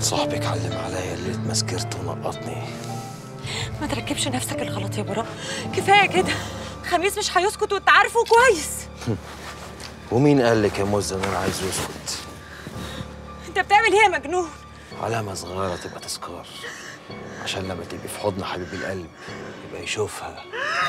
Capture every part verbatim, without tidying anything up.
صاحبك علم عليا ليلة ما سكرت ونقطني. ما تركبش نفسك الغلط يا براء، كفايه كده. خميس مش هيسكت وانت عارفه كويس. ومين قال لك يا مزة ان انا عايز يسكت؟ انت بتعمل ايه يا مجنون؟ علامة صغيرة تبقى تذكار، عشان لما تبقي في حضن حبيب القلب يبقى يشوفها.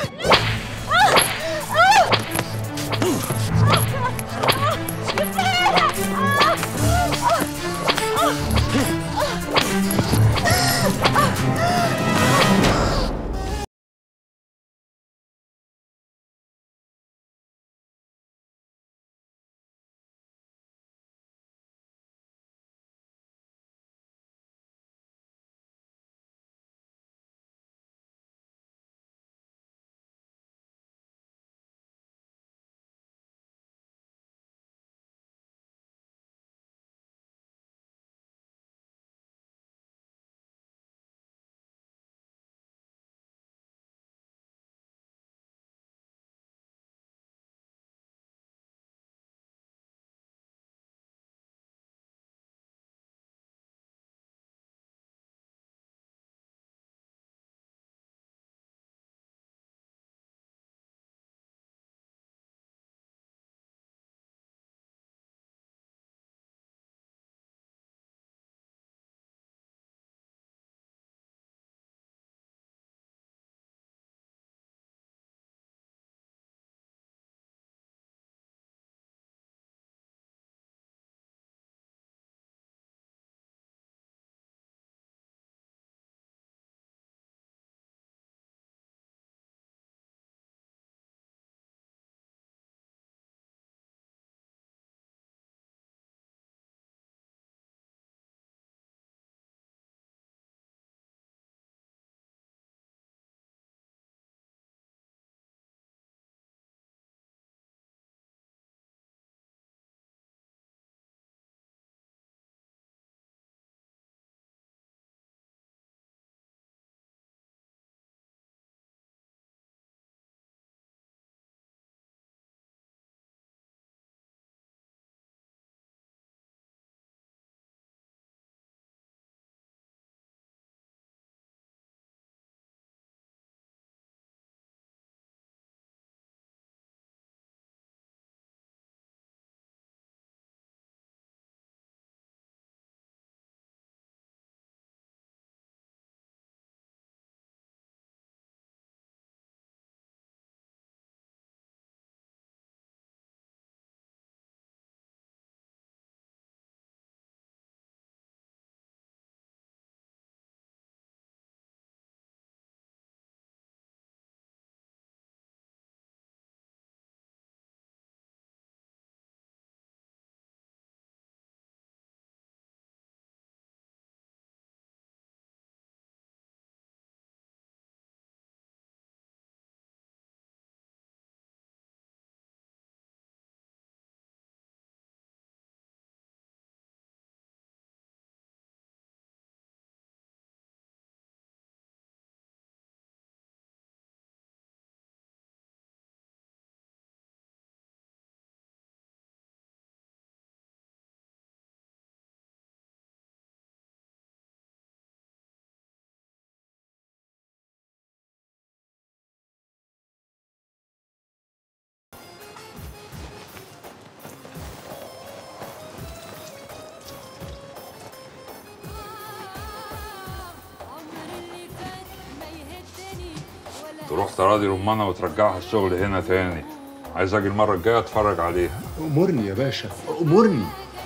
تروح تراضي رمانة وترجعها الشغل هنا تاني. عايز اجي المرة الجاية اتفرج عليها. امرني يا باشا، امرني.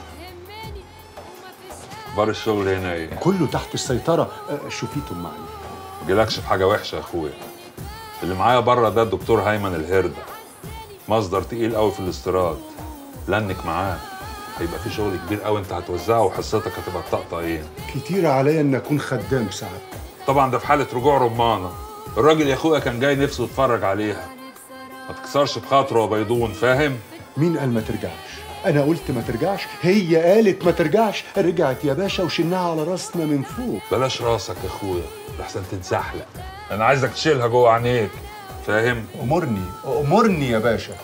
اخبار الشغل هنا ايه؟ كله تحت السيطرة، شوفيتم معي. ما جالكش في حاجة وحشة يا اخويا. اللي معايا بره ده الدكتور هيمن الهردة، مصدر تقيل قوي في الاستيراد. لنك معاه، هيبقى في شغل كبير قوي انت هتوزعه وحصتك هتبقى الطقطقين. كتير عليا ان اكون خدام ساعات. طبعا ده في حالة رجوع رمانة. الراجل يا اخويا كان جاي نفسه يتفرج عليها. ما تكسرش بخاطره يا بيضون، فاهم؟ مين قال ما ترجعش؟ انا قلت ما ترجعش، هي قالت ما ترجعش. رجعت يا باشا وشلناها على راسنا من فوق. بلاش راسك يا اخويا لحسن تتزحلق. انا عايزك تشيلها جوه عينيك، فاهم؟ امرني امرني يا باشا.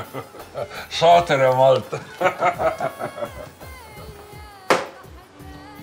شاطر يا مالطة.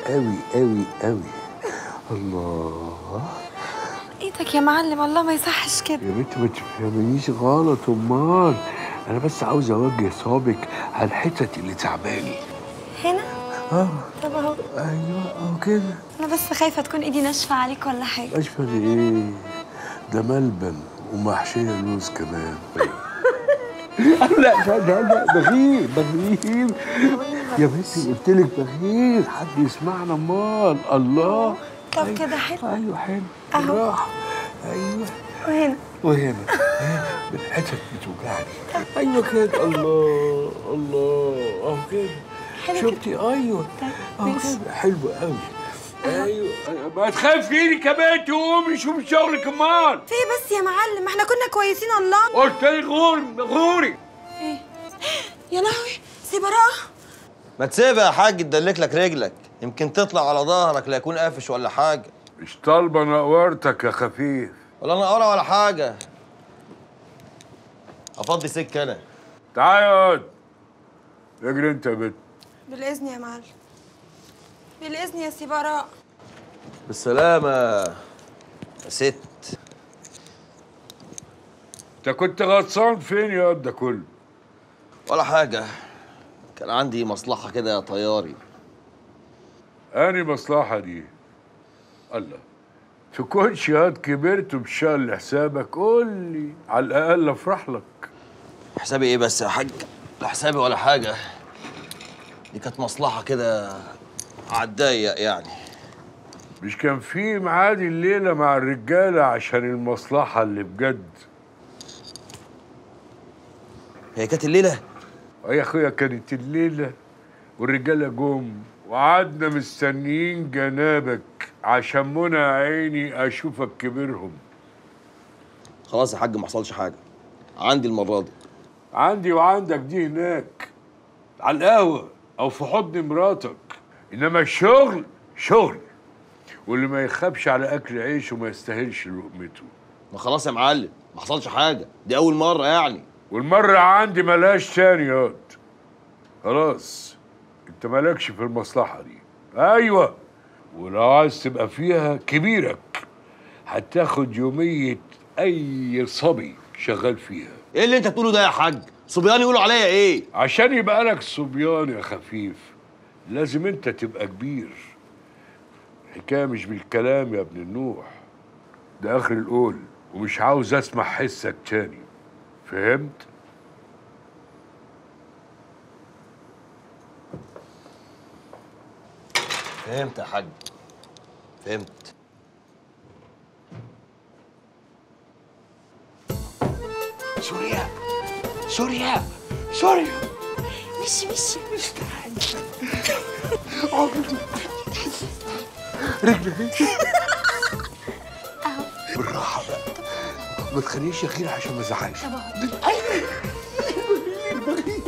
قوي قوي قوي. الله. ايدك يا معلم، الله ما يصحش كده. يا بنت ما تفهمنيش غلط، امال انا بس عاوز اوجه صابك على الحتت اللي تعباني. هنا؟ اه. طب اهو. ايوه اهو كده. انا بس خايفه تكون ايدي ناشفه عليك ولا حاجه. اشفى ايه؟ ده ملبن ومحشيه لوز كمان. لا لا لا لا، بغير بغير يا بنتي، قلت لك بغير، حد يسمعنا امال. الله. طب أيوة. كده حلو. ايوه حلو. اهو. بالراحه. ايوه. وهنا وهنا الحتت بتوجعني. ايوه كده. الله الله. اهو كده. شفتي؟ ايوه. اهو كده حلو قوي. ايوه ايوه. ما تخافيني كمان، تقومي شوفي شغلك امال. في ايه بس يا معلم؟ احنا كنا كويسين. الله. قلت لي غوري غوري. ايه يا لهوي، سي براءة. ما تسيبها يا حاج تدلك لك رجلك، يمكن تطلع على ظهرك لا يكون قافش ولا حاجه. مش طالبه نقورتك يا خفيف. ولا نقره ولا حاجه. افضي سكه انا. تعالى اقعد. اجري انت يا بنت. بالاذن يا معلم، بالاذن يا سي براء. بالسلامه يا ست. انت كنت غطسان فين يا قد ده كله؟ ولا حاجه، كان عندي مصلحه كده يا طياري. اني مصلحه دي؟ الله. تكونش هاد كبرت وبشال لحسابك، قول لي على الاقل افرح لك. حسابي ايه بس يا حاج؟ لا حسابي ولا حاجه، دي كانت مصلحه كده عالضيق يعني. مش كان في ميعاد الليله مع الرجاله عشان المصلحه اللي بجد؟ هي كانت الليله؟ اه يا اخويا كانت الليله، والرجاله جم وقعدنا مستنيين جنابك عشان منى عيني اشوفك كبرهم. خلاص يا حاج ما حصلش حاجه، عندي المره دي. عندي وعندك دي هناك على القهوه او في حضن مراتك، انما الشغل شغل، واللي ما يخافش على اكل عيشه ما يستاهلش لقمته. ما خلاص يا معلم ما حصلش حاجه، دي اول مره يعني. والمره عندي ملهاش تاني ياض. خلاص انت مالكش في المصلحه دي. ايوه، ولو عايز تبقى فيها كبيرك هتاخد يوميه اي صبي شغال فيها. ايه اللي انت بتقوله ده يا حاج؟ صبيان يقولوا عليا ايه؟ عشان يبقى لك صبيان يا خفيف لازم انت تبقى كبير. الحكايه مش بالكلام يا ابن النوح، ده اخر القول، ومش عاوز اسمع حسك تاني. فهمت؟ فهمت يا حاج، فهمت. سوريا سوريا سوريا. مشي مشي. استنى. رجلي اهو. بالراحه بقى، ما تخليش يا خير عشان ما ازعلش. طب اهو. ايوه بغير بغير